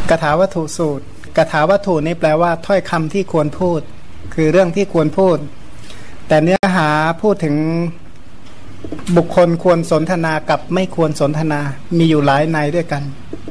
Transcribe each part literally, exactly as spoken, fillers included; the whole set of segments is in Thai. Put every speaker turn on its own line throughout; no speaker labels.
กถาวัตถุสูตรกถาวัตถุนี้แปลว่าถ้อยคำที่ควรพูดคือเรื่องที่ควรพูดแต่เนื้อหาพูดถึงบุคคลควรสนทนากับไม่ควรสนทนามีอยู่หลายในด้วยกัน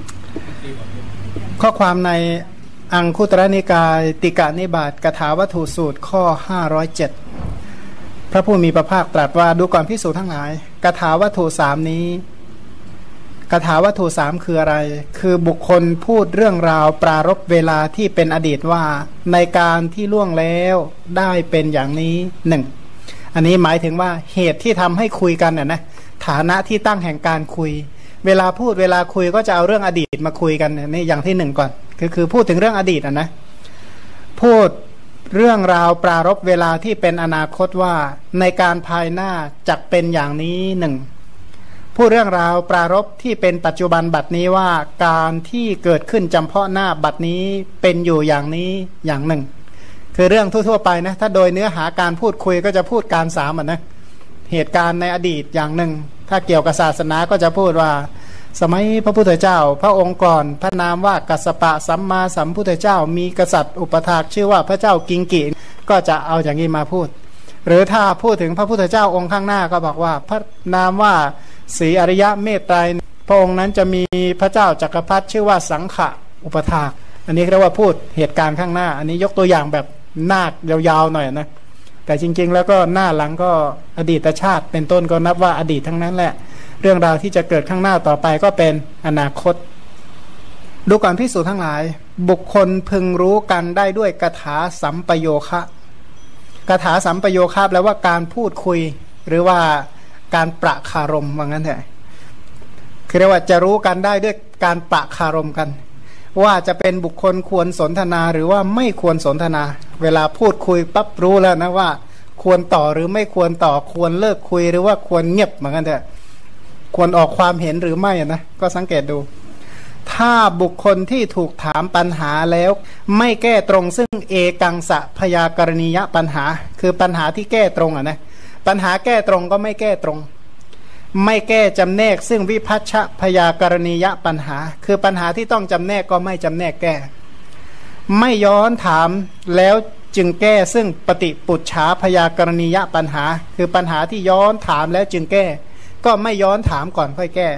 ข้อความในอังคุตรนิกายติกานิบาตกถาวัตถุสูตรข้อห้าร้อยเจ็ดพระผู้มีพระภาคตรัสว่าดูก่อนภิกษุทั้งหลายกถาวัตถุสามนี้กถาวัตถุสามคืออะไรคือบุคคลพูดเรื่องราวปรารภเวลาที่เป็นอดีตว่าในการที่ล่วงแล้วได้เป็นอย่างนี้หนึ่งอันนี้หมายถึงว่าเหตุที่ทำให้คุยกันน่ะนะฐานะที่ตั้งแห่งการคุยเวลาพูดเวลาคุยก็จะเอาเรื่องอดีตมาคุยกันนี่อย่างที่หนึ่งก่อนคือคือพูดถึงเรื่องอดีตอ่ะนะพูดเรื่องราวปรารภเวลาที่เป็นอนาคตว่าในการภายหน้าจักเป็นอย่างนี้หนึ่งพูดเรื่องราวปรารภที่เป็นปัจจุบันบัดนี้ว่าการที่เกิดขึ้นจำเพาะหน้าบัดนี้เป็นอยู่อย่างนี้อย่างหนึ่งคือเรื่องทั่วๆไปนะถ้าโดยเนื้อหาการพูดคุยก็จะพูดการสามอ่ะนะเหตุการณ์ในอดีตอย่างหนึ่งถ้าเกี่ยวกับศาสนาก็จะพูดว่าสมัยพระพุทธเจ้าพระองค์ก่อนพระนามว่ากัสสปะสัมมาสัมพุทธเจ้ามีกษัตริย์อุปถากชื่อว่าพระเจ้ากิงกิก็จะเอาอย่างนี้มาพูดหรือถ้าพูดถึงพระพุทธเจ้าองค์ข้างหน้าก็บอกว่าพระนามว่าศรีอริยะเมตไตรพระองค์นั้นจะมีพระเจ้าจักรพรรดิชื่อว่าสังขะอุปถากอันนี้เรียกว่าพูดเหตุการณ์ข้างหน้าอันนี้ยกตัวอย่างแบบหน้ายาวๆหน่อยนะแต่จริงๆแล้วก็หน้าหลังก็อดีตชาติเป็นต้นก็นับว่าอดีตทั้งนั้นแหละเรื่องราวที่จะเกิดข้างหน้าต่อไปก็เป็นอนาคตดูก่อนภิกษุทั้งหลายบุคคลพึงรู้กันได้ด้วยกถาสัมปโยคะกถาสัมปโยคะแปลว่าการพูดคุยหรือว่าการประคารมว่างั้นเถอะคือเรียกว่าจะรู้กันได้ด้วยการประคารมกันว่าจะเป็นบุคคลควรสนทนาหรือว่าไม่ควรสนทนาเวลาพูดคุยปั๊บรู้แล้วนะว่าควรต่อหรือไม่ควรต่อควรเลิกคุยหรือว่าควรเงียบเหมือนกันเถอะควรออกความเห็นหรือไม่นะก็สังเกตดูถ้าบุคคลที่ถูกถามปัญหาแล้วไม่แก้ตรงซึ่งเอกังสะพยากรณียปัญหาคือปัญหาที่แก้ตรงอ่ะนะปัญหาแก้ตรงก็ไม่แก้ตรงไม่แก้จำแนกซึ่งวิพัชชะพยากรณียปัญหาคือปัญหาที่ต้องจำแนกก็ไม่จำแนกแก้ไม่ย้อนถามแล้วจึงแก้ซึ่งปฏิปุจฉาพยากรณียปัญหาคือปัญหาที่ย้อนถามแล้วจึงแก้ก็ไม่ย้อนถามก่อนค่อยแก้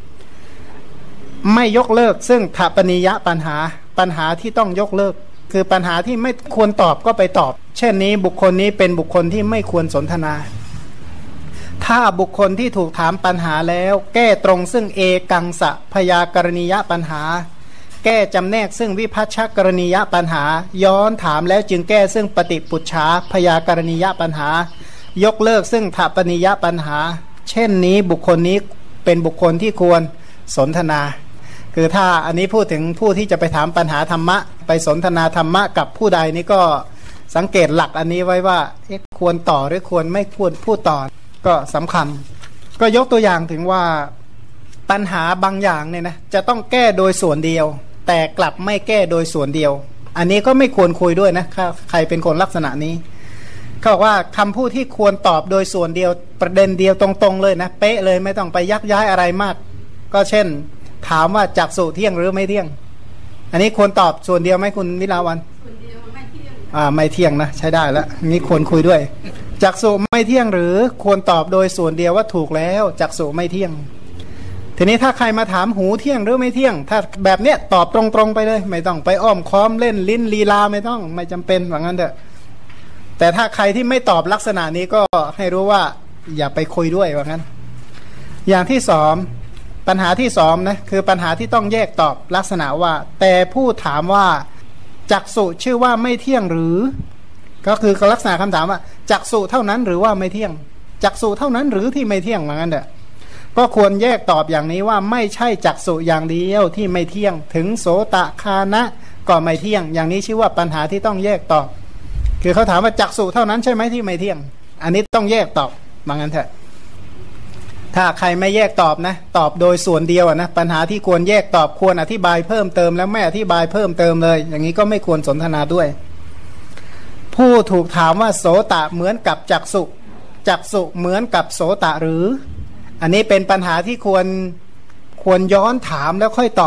ไม่ยกเลิกซึ่งถปนิยปัญหาปัญหาที่ต้องยกเลิกคือปัญหาที่ไม่ควรตอบก็ไปตอบเช่นนี้บุคคลนี้เป็นบุคคลที่ไม่ควรสนทนาถ้าบุคคลที่ถูกถามปัญหาแล้วแก้ตรงซึ่งเอกังสะพยากรณียปัญหาแก้จำแนกซึ่งวิพัชชกรณียปัญหาย้อนถามแล้วจึงแก้ซึ่งปฏิปุจฉาพยากรณียปัญหายกเลิกซึ่งถปนิยปัญหาเช่นนี้บุคคลนี้เป็นบุคคลที่ควรสนทนาคือถ้าอันนี้พูดถึงผู้ที่จะไปถามปัญหาธรรมะไปสนทนาธรรมะกับผู้ใดนี่ก็สังเกตหลักอันนี้ไว้ว่าควรต่อหรือควรไม่ควรพูดต่อก็สำคัญก็ยกตัวอย่างถึงว่าปัญหาบางอย่างเนี่ยนะจะต้องแก้โดยส่วนเดียวแต่กลับไม่แก้โดยส่วนเดียวอันนี้ก็ไม่ควรคุยด้วยนะใครเป็นคนลักษณะนี้เขาบอกว่าคำพูดที่ควรตอบโดยส่วนเดียวประเด็นเดียวตรงๆเลยนะเป๊ะเลยไม่ต้องไปยักย้ายอะไรมากก็เช่นถามว่าจักษุเที่ยงหรือไม่เที่ยงอันนี้ควรตอบส่วนเดียวไหมคุณวิลาวันส่วนเดียวไม่เที่ยงอ่าไม่เที่ยงนะใช้ได้แล้วนี่ควรคุยด้วยจักษุไม่เที่ยงหรือควรตอบโดยส่วนเดียวว่าถูกแล้วจักษุไม่เที่ยงทีนี้ถ้าใครมาถามหูเที่ยงหรือไม่เที่ยงถ้าแบบเนี้ยตอบตรงๆไปเลยไม่ต้องไปอ้อมค้อมเล่นลิ้นลีลาไม่ต้องไม่จำเป็นว่างั้นเถอะแต่ถ้าใครที่ไม่ตอบลักษณะนี้ก็ให้รู้ว่าอย่าไปคุยด้วยว่างั้นอย่างที่สองปัญหาที่สองนะคือปัญหาที่ต้องแยกตอบลักษณะว่าแต่ผู้ถามว่าจักษุชื่อว่าไม่เที่ยงหรือก็คือลักษณะคำถามว่าจักษุเท่านั้นหรือว่าไม่เที่ยงจักษุเท่านั้นหรือที่ไม่เที่ยงว่างั้นเถอะก็ควรแยกตอบอย่างนี้ว่าไม่ใช่จักษุอย่างเดียวที่ไม่เที่ยงถึงโสตคานะก็ไม่เที่ยงอย่างนี้ชื่อว่าปัญหาที่ต้องแยกตอบคือเขาถามว่าจักษุเท่านั้นใช่ไหมที่ไม่เที่ยงอันนี้ต้องแยกตอบว่างั้นเถอะถ้าใครไม่แยกตอบนะตอบโดยส่วนเดียวนะปัญหาที่ควรแยกตอบควรอธิบายเพิ่มเติมแล้วไม่อธิบายเพิ่มเติมเลยอย่างนี้ก็ไม่ควรสนทนาด้วยผู้ถูกถามว่าโสตะเหมือนกับจักษุจักษุเหมือนกับโสตะหรืออันนี้เป็นปัญหาที่ควรควรย้อนถามแล้วค่อยตอบ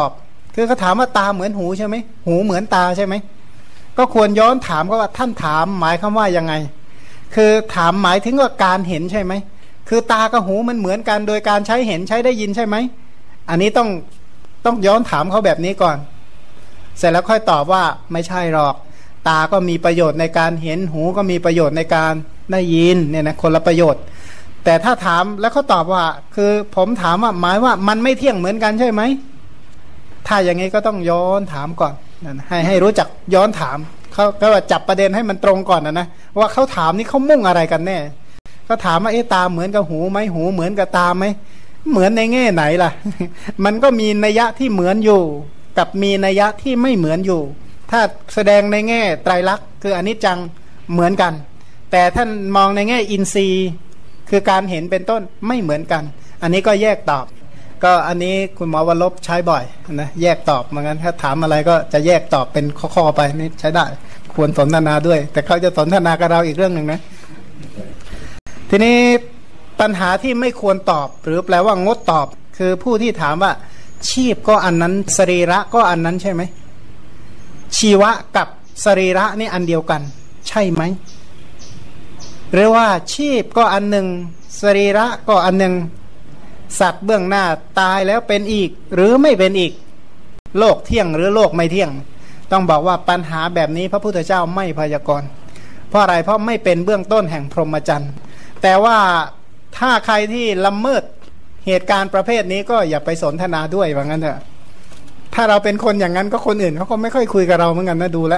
คือเขาถามว่าตาเหมือนหูใช่ไหมหูเหมือนตาใช่ไหมก็ควรย้อนถามเขาว่าท่านถามหมายคำว่ายังไงคือถามหมายถึงว่าการเห็นใช่ไหมคือตากับหูมันเหมือนกันโดยการใช้เห็นใช้ได้ยินใช่ไหมอันนี้ต้องต้องย้อนถามเขาแบบนี้ก่อนเสร็จแล้วค่อยตอบว่าไม่ใช่หรอกตาก็มีประโยชน์ในการเห็นหูก็มีประโยชน์ในการได้ยินเนี่ยนะคนละประโยชน์แต่ถ้าถามแล้วเขาตอบว่าคือผมถามว่าหมายว่ามันไม่เที่ยงเหมือนกันใช่ไหมถ้าอย่างนี้ก็ต้องย้อนถามก่อนนะให้ให้รู้จักย้อนถามเขาก็ว่าจับประเด็นให้มันตรงก่อนนะนะว่าเขาถามนี่เขามุ่งอะไรกันแน่เขาถามว่าเอ๊ะตาเหมือนกับหูไหมหูเหมือนกับตาไหมเหมือนในแง่ไหนล่ะ มันก็มีนัยยะที่เหมือนอยู่กับมีนัยยะที่ไม่เหมือนอยู่ ถ้าแสดงในแง่ไตรลักษณ์คืออนิจจังเหมือนกันแต่ท่านมองในแง่อินทรีย์คือการเห็นเป็นต้นไม่เหมือนกันอันนี้ก็แยกตอบก็อันนี้คุณหมอวรลบใช้บ่อยนะแยกตอบเหมือนกันถ้าถามอะไรก็จะแยกตอบเป็นข้อๆไปนี่ใช้ได้ควรสนทนาด้วยแต่เขาจะสนทนากับเราอีกเรื่องหนึ่งนะทีนี้ปัญหาที่ไม่ควรตอบหรือแปลว่างดตอบคือผู้ที่ถามว่าชีพก็อันนั้นสรีระก็อันนั้นใช่ไหมชีวะกับสรีระนี่อันเดียวกันใช่ไหมหรือว่าชีพก็อันหนึ่งสรีระก็อันหนึ่งสัตว์เบื้องหน้าตายแล้วเป็นอีกหรือไม่เป็นอีกโลกเที่ยงหรือโลกไม่เที่ยงต้องบอกว่าปัญหาแบบนี้พระพุทธเจ้าไม่พยากรณ์เพราะอะไรเพราะไม่เป็นเบื้องต้นแห่งพรหมจรรย์แต่ว่าถ้าใครที่ละเมิดเหตุการณ์ประเภทนี้ก็อย่าไปสนทนาด้วยว่างั้นเถอะถ้าเราเป็นคนอย่างนั้นก็คนอื่นเขาก็ไม่ค่อยคุยกับเราเหมือนกันนะดูแล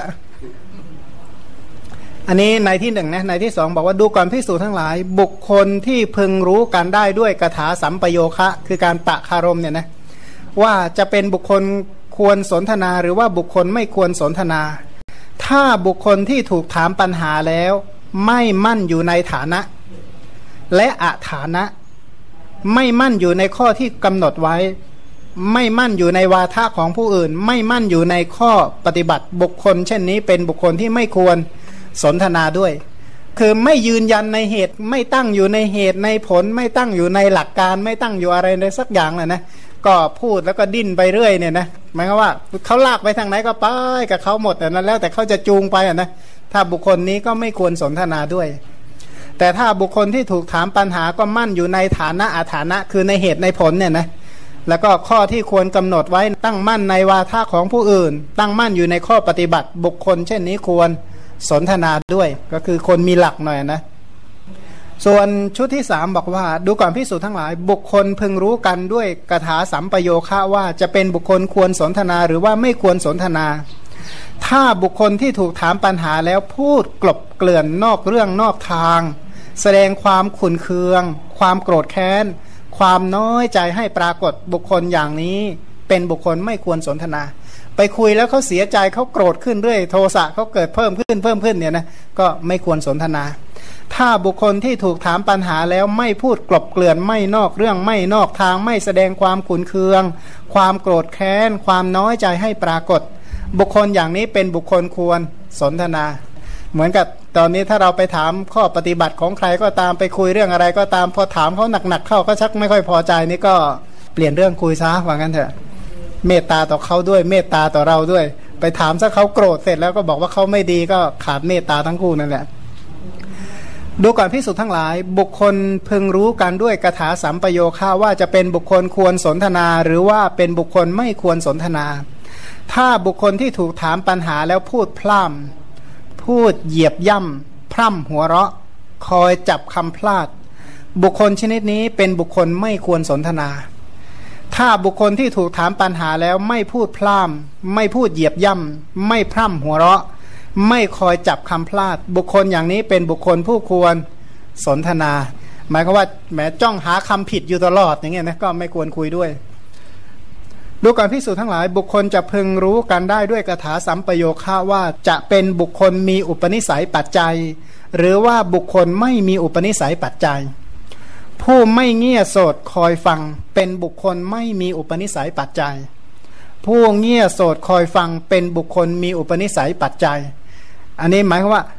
อันนี้ในที่หนึ่งนะในที่สองบอกว่าดูก่อนภิกษุทั้งหลายบุคคลที่พึงรู้กันได้ด้วยคาถาสัมปโยคะคือการปะคารมเนี่ยนะว่าจะเป็นบุคคลควรสนทนาหรือว่าบุคคลไม่ควรสนทนาถ้าบุคคลที่ถูกถามปัญหาแล้วไม่มั่นอยู่ในฐานะและอฐานะไม่มั่นอยู่ในข้อที่กำหนดไว้ไม่มั่นอยู่ในวาทะของผู้อื่นไม่มั่นอยู่ในข้อปฏิบัติบุคคลเช่นนี้เป็นบุคคลที่ไม่ควรสนทนาด้วยคือไม่ยืนยันในเหตุไม่ตั้งอยู่ในเหตุในผลไม่ตั้งอยู่ในหลักการไม่ตั้งอยู่อะไรในสักอย่างเลยนะก็พูดแล้วก็ดิ้นไปเรื่อยเนี่ยนะหมายความว่าเขาลากไปทางไหนก็ไปกับเขาหมดแต่นั้นแล้วแต่เขาจะจูงไปอ่ะนะถ้าบุคคลนี้ก็ไม่ควรสนทนาด้วยแต่ถ้าบุคคลที่ถูกถามปัญหาก็มั่นอยู่ในฐานะอาฐานะคือในเหตุในผลเนี่ยนะแล้วก็ข้อที่ควรกำหนดไว้ตั้งมั่นในวาทะของผู้อื่นตั้งมั่นอยู่ในข้อปฏิบัติบุคคลเช่นนี้ควรสนทนาด้วยก็คือคนมีหลักหน่อยนะส่วนชุดที่สามบอกว่าดูก่อนภิกษุทั้งหลายบุคคลพึงรู้กันด้วยคาถาสัมปโยคะว่าจะเป็นบุคคลควรสนทนาหรือว่าไม่ควรสนทนาถ้าบุคคลที่ถูกถามปัญหาแล้วพูดกลบเกลื่อนนอกเรื่องนอกทางแสดงความขุ่นเคืองความโกรธแค้นความน้อยใจให้ปรากฏบุคคลอย่างนี้เป็นบุคคลไม่ควรสนทนาไปคุยแล้วเขาเสียใจเขาโกรธขึ้นเรื่อยโทสะเขาเกิดเพิ่มขึ้นเพิ่มขึ้นเนี่ยนะก็ไม่ควรสนทนาถ้าบุคคลที่ถูกถามปัญหาแล้วไม่พูดกลบเกลื่อนไม่นอกเรื่องไม่นอกทางไม่แสดงความขุ่นเคืองความโกรธแค้นความน้อยใจให้ปรากฏบุคคลอย่างนี้เป็นบุคคลควรสนทนาเหมือนกับตอนนี้ถ้าเราไปถามข้อปฏิบัติของใครก็ตามไปคุยเรื่องอะไรก็ตามพอถามเขาหนักๆเข้าก็ชักไม่ค่อยพอใจนี่ก็เปลี่ยนเรื่องคุยซะว่างั้นเถอะเมตตาต่อเขาด้วยเมตตาต่อเราด้วยไปถามซะเขาโกรธเสร็จแล้วก็บอกว่าเขาไม่ดีก็ขาดเมตตาทั้งคู่นั่นแหละดูก่อนภิกษุทั้งหลายบุคคลพึงรู้กันด้วยคาถาสัมปโยคะว่าจะเป็นบุคคลควรสนทนาหรือว่าเป็นบุคคลไม่ควรสนทนาถ้าบุคคลที่ถูกถามปัญหาแล้วพูดพร่ำพูดเหยียบย่ำพร่ำหัวเราะคอยจับคำพลาดบุคคลชนิดนี้เป็นบุคคลไม่ควรสนทนาถ้าบุคคลที่ถูกถามปัญหาแล้วไม่พูดพร่ำไม่พูดเหยียบย่ำไม่พร่ำหัวเราะไม่คอยจับคำพลาดบุคคลอย่างนี้เป็นบุคคลผู้ควรสนทนาหมายความว่าแหมจ้องหาคำผิดอยู่ตลอดอย่างเงี้ยนะก็ไม่ควรคุยด้วยดูก่อนภิกษุทั้งหลายบุคคลจะพึงรู้กันได้ด้วยคาถาสัมปโยคะว่าจะเป็นบุคคลมีอุปนิสัยปัจจัยหรือว่าบุคคลไม่มีอุปนิสัยปัจจัยผู้ไม่เงี่ยโสดคอยฟังเป็นบุคคลไม่มีอุปนิสัยปัจจัยผู้เงี่ยโสดคอยฟังเป็นบุคคลมีอุปนิสัยปัจจัยอันนี้หมายความว่า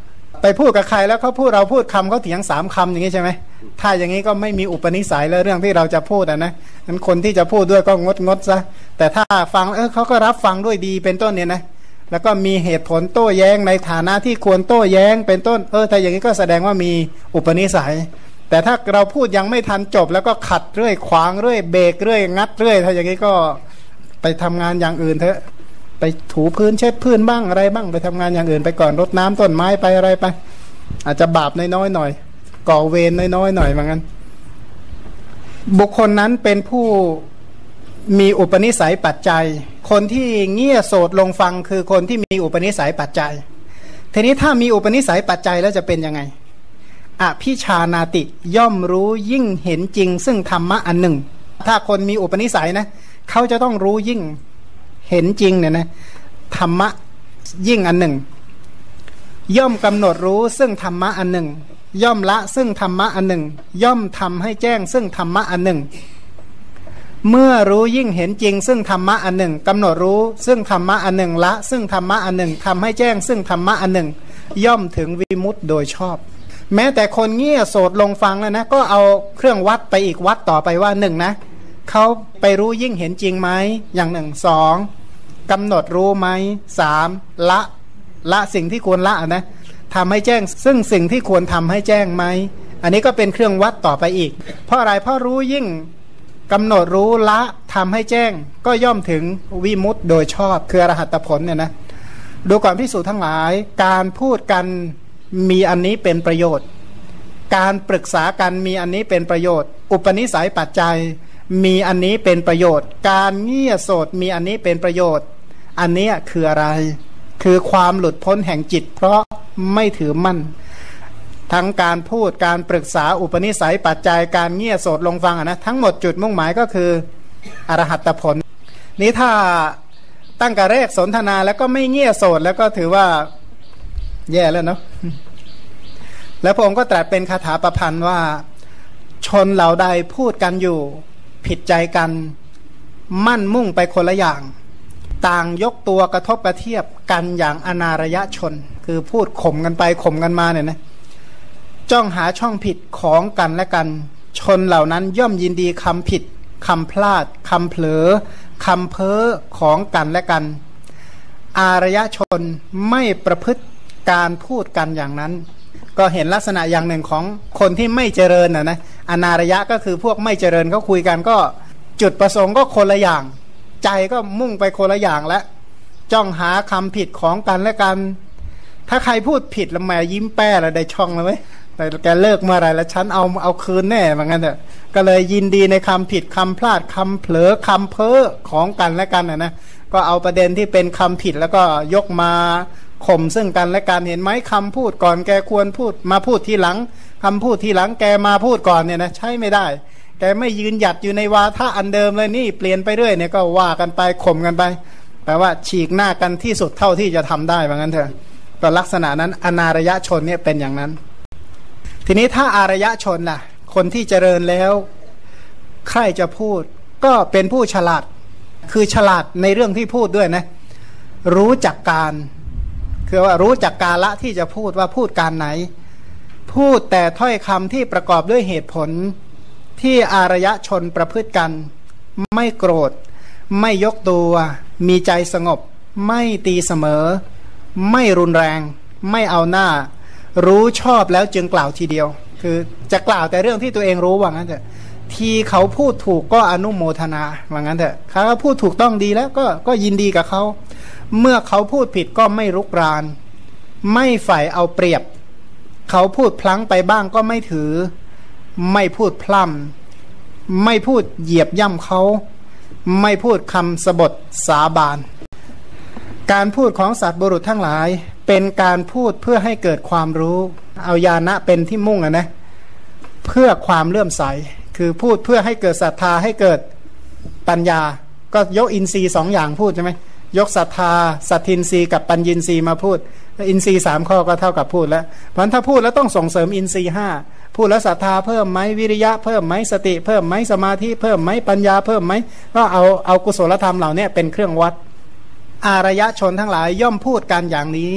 ไปพูดกับใครแล้วเขาพูดเราพูดคำเขาเถียงสามคำอย่างนี้ใช่ไหมถ้าอย่างนี้ก็ไม่มีอุปนิสัยแล้วเรื่องที่เราจะพูดอ่ะนะนั้นคนที่จะพูดด้วยก็งดงดซะแต่ถ้าฟังเออเขาก็รับฟังด้วยดีเป็นต้นเนี่ยนะแล้วก็มีเหตุผลโต้แย้งในฐานะที่ควรโต้แย้งเป็นต้นเออถ้าอย่างนี้ก็แสดงว่ามีอุปนิสัยแต่ถ้าเราพูดยังไม่ทันจบแล้วก็ขัดเรื่อยขวางเรื่อยเบรกเรื่อยงัดเรื่อยถ้าอย่างนี้ก็ไปทำงานอย่างอื่นเถอะไปถูพื้นเช็ดพื้นบ้างอะไรบ้างไปทำงานอย่างอื่นไปก่อนรดน้ำต้นไม้ไปอะไรไปอาจจะบาปน้อยๆหน่อยก่อเวรน้อยๆหน่อยเหมือนกันบุคคลนั้นเป็นผู้มีอุปนิสัยปัจจัยคนที่เงี่ยโสดลงฟังคือคนที่มีอุปนิสัยปัจจัยทีนี้ถ้ามีอุปนิสัยปัจจัยแล้วจะเป็นยังไงอภิชานาติย่อมรู้ยิ่งเห็นจริงซึ่งธรรมะอันหนึ่งถ้าคนมีอุปนิสัยนะเขาจะต้องรู้ยิ่งเห็นจริงเนี่ยนะธรรมะยิ่งอันหนึ่งย่อมกำหนดรู้ซึ่งธรรมะอันหนึ่งย่อมละซึ่งธรรมะอันหนึ่งย่อมทำให้แจ้งซึ่งธรรมะอันหนึ่งเมื่อรู้ยิ่งเห็นจริงซึ่งธรรมะอันหนึ่งกำหนดรู้ซึ่งธรรมะอันหนึ่งละซึ่งธรรมะอันหนึ่งทำให้แจ้งซึ่งธรรมะอันหนึ่งย่อมถึงวิมุตติโดยชอบแม้แต่คนเงี่ยโสดลงฟังแล้วนะก็เอาเครื่องวัดไปอีกวัดต่อไปว่าหนึ่งนะเขาไปรู้ยิ่งเห็นจริงไหมอย่างหนึ่งสองกำหนดรู้ไหมสามละละสิ่งที่ควรละนะทำให้แจ้งซึ่งสิ่งที่ควรทำให้แจ้งไหมอันนี้ก็เป็นเครื่องวัดต่อไปอีกเพราะอะไรเพราะรู้ยิ่งกำหนดรู้ละทำให้แจ้งก็ย่อมถึงวิมุตติโดยชอบคืออรหัตผลเนี่ยนะดูก่อนภิกษุทั้งหลายการพูดกันมีอันนี้เป็นประโยชน์การปรึกษากันมีอันนี้เป็นประโยชน์อุปนิสัยปัจจัยมีอันนี้เป็นประโยชน์การเงี่ยโสดมีอันนี้เป็นประโยชน์อันนี้คืออะไรคือความหลุดพ้นแห่งจิตเพราะไม่ถือมั่นทั้งการพูดการปรึกษาอุปนิสัยปัจจัยการเงี่ยโสดลงฟังนะทั้งหมดจุดมุ่งหมายก็คืออรหัตผลนี้ถ้าตั้งแต่แรกสนทนาแล้วก็ไม่เงี่ยโสดแล้วก็ถือว่าแย่แล้วเนาะแล้วพระองค์ก็ตรัสเป็นคาถาประพันธ์ว่าชนเหล่าใดพูดกันอยู่ผิดใจกันมั่นมุ่งไปคนละอย่างต่างยกตัวกระทบกระเทียบกันอย่างอนารยชนคือพูดข่มกันไปข่มกันมาเนี่ยนะจ้องหาช่องผิดของกันและกันชนเหล่านั้นย่อมยินดีคำผิดคำพลาดคำเผลอคำเพ้อของกันและกันอารยชนไม่ประพฤติการพูดกันอย่างนั้นก็เห็นลักษณะอย่างหนึ่งของคนที่ไม่เจริญนะนะอนารยะก็คือพวกไม่เจริญเขาคุยกันก็จุดประสงค์ก็คนละอย่างใจก็มุ่งไปคนละอย่างและจ้องหาคำผิดของกันและกันถ้าใครพูดผิดแล้วแม่ยิ้มแป้แล้วได้ช่องแล้วไหมแต่แกเลิกเมื่อไรแล้วฉันเอาเอาคืนแน่เหมือนกันเถอะก็เลยยินดีในคำผิดคำพลาดคำเผลอคำเพ้อของกันและกันนะนะก็เอาประเด็นที่เป็นคำผิดแล้วก็ยกมาข่มซึ่งกันและกันเห็นไหมคำพูดก่อนแกควรพูดมาพูดทีหลังคำพูดทีหลังแกมาพูดก่อนเนี่ยนะใช่ไม่ได้แกไม่ยืนหยัดอยู่ในวาทะอันเดิมเลยนี่เปลี่ยนไปเรื่อยเนี่ยก็ว่ากันไปข่มกันไปแปลว่าฉีกหน้ากันที่สุดเท่าที่จะทำได้เหมือนกันเถอะก็ลักษณะนั้นอนารยชนเนี่ยเป็นอย่างนั้นทีนี้ถ้าอารยชนล่ะคนที่เจริญแล้วใครจะพูดก็เป็นผู้ฉลาดคือฉลาดในเรื่องที่พูดด้วยนะรู้จักการคือว่ารู้จักกาละที่จะพูดว่าพูดการไหนพูดแต่ถ้อยคำที่ประกอบด้วยเหตุผลที่อารยชนประพฤติกันไม่โกรธไม่ยกตัวมีใจสงบไม่ตีเสมอไม่รุนแรงไม่เอาหน้ารู้ชอบแล้วจึงกล่าวทีเดียวคือจะกล่าวแต่เรื่องที่ตัวเองรู้ว่างั้นเถอะทีเขาพูดถูกก็อนุโมทนาว่างั้นเถอะเขาพูดถูกต้องดีแล้วก็ก็ยินดีกับเขาเมื่อเขาพูดผิดก็ไม่รุกรานไม่ใฝ่เอาเปรียบเขาพูดพลั้งไปบ้างก็ไม่ถือไม่พูดพล่ำไม่พูดเหยียบย่ำเขาไม่พูดคำสบถสาบานการพูดของสัตว์บุรุษทั้งหลายเป็นการพูดเพื่อให้เกิดความรู้เอาญาณะเป็นที่มุ่งอ่ะนะเพื่อความเลื่อมใสคือพูดเพื่อให้เกิดศรัทธาให้เกิดปัญญาก็ยกอินทรีย์สองอย่างพูดใช่ไหมยกศรัทธาสัตทินทรีย์กับปัญญินทรีย์มาพูดอินทรีย์สามข้อก็เท่ากับพูดแล้วเพราะฉะนั้นถ้าพูดแล้วต้องส่งเสริมอินทรีย์ห้าพูดแล้วศรัทธาเพิ่มไหมวิริยะเพิ่มไหมสติเพิ่มไหมสมาธิเพิ่มไหมปัญญาเพิ่มไหมก็เอาเอากุศลธรรมเหล่านี้เป็นเครื่องวัดอารยชนทั้งหลายย่อมพูดกันอย่างนี้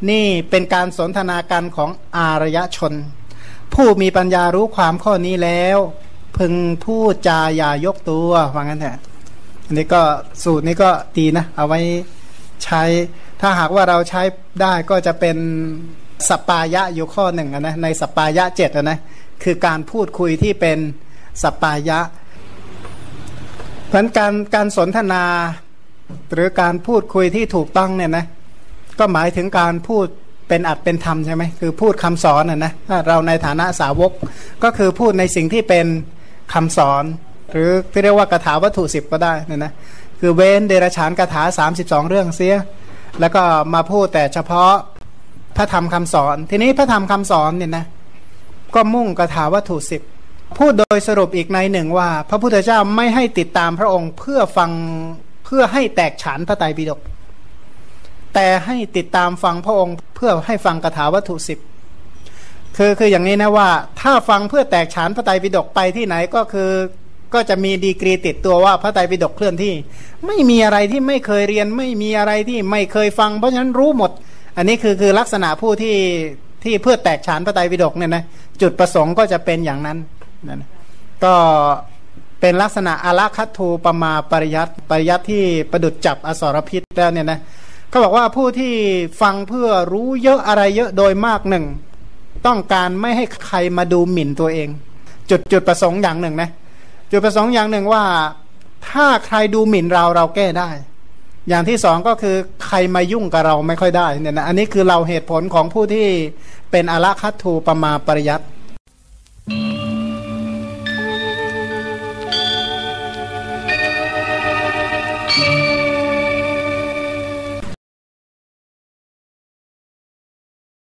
นี่เป็นการสนทนากันของอารยชนผู้มีปัญญารู้ความข้อนี้แล้วพึงพูดจาอย่ายกตัวว่างั้นแหละอันนี้ก็สูตรนี้ก็ดีนะเอาไว้ใช้ถ้าหากว่าเราใช้ได้ก็จะเป็นสัปปายะอยู่ข้อหนึ่งนะในสัปปายะเจ็ดนะคือการพูดคุยที่เป็นสัปปายะเพราะการการสนทนาหรือการพูดคุยที่ถูกต้องเนี่ยนะก็หมายถึงการพูดเป็นอัดเป็นธรรมใช่ไหมคือพูดคำสอนนะนะถ้าเราในฐานะสาวกก็คือพูดในสิ่งที่เป็นคำสอนหรือที่เรียกว่ากถาวัตถุสิบก็ได้เนี่ยนะคือเว้นเดรัจฉานกถาสามสิบสองเรื่องเสียแล้วก็มาพูดแต่เฉพาะพระธรรมคำสอนทีนี้พระธรรมคำสอนเนี่ยนะก็มุ่งกถาวัตถุสิบพูดโดยสรุปอีกในหนึ่งว่าพระพุทธเจ้าไม่ให้ติดตามพระองค์เพื่อฟังเพื่อให้แตกฉานพระไตรปิฎกแต่ให้ติดตามฟังพระองค์เพื่อให้ฟังกถาวัตถุสิบคือคืออย่างนี้นะว่าถ้าฟังเพื่อแตกฉานพระไตรปิฎกไปที่ไหนก็คือก็จะมีดีกรีติดตัวว่าพระไตรปิฎกเคลื่อนที่ไม่มีอะไรที่ไม่เคยเรียนไม่มีอะไรที่ไม่เคยฟังเพราะฉะนั้นรู้หมดอันนี้คือคือลักษณะผู้ที่ที่เพื่อแตกฉานพระไตรปิฎกเนี่ยนะจุดประสงค์ก็จะเป็นอย่างนั้นนะก็เป็นลักษณะอละคัตทูปมาปริยัติปริยัติที่ประดุจจับอสรพิษแล้วเนี่ยนะเขาบอกว่าผู้ที่ฟังเพื่อรู้เยอะอะไรเยอะโดยมากหนึ่งต้องการไม่ให้ใครมาดูหมิ่นตัวเองจุดจุดประสงค์อย่างหนึ่งนะจุดประสงค์อย่างหนึ่งว่าถ้าใครดูหมิ่นเราเราแก้ได้อย่างที่สองก็คือใครมายุ่งกับเราไม่ค่อยได้เนี่ยนะอันนี้คือเราเหตุผลของผู้ที่เป็นอละคัตทูปมาปริยัติ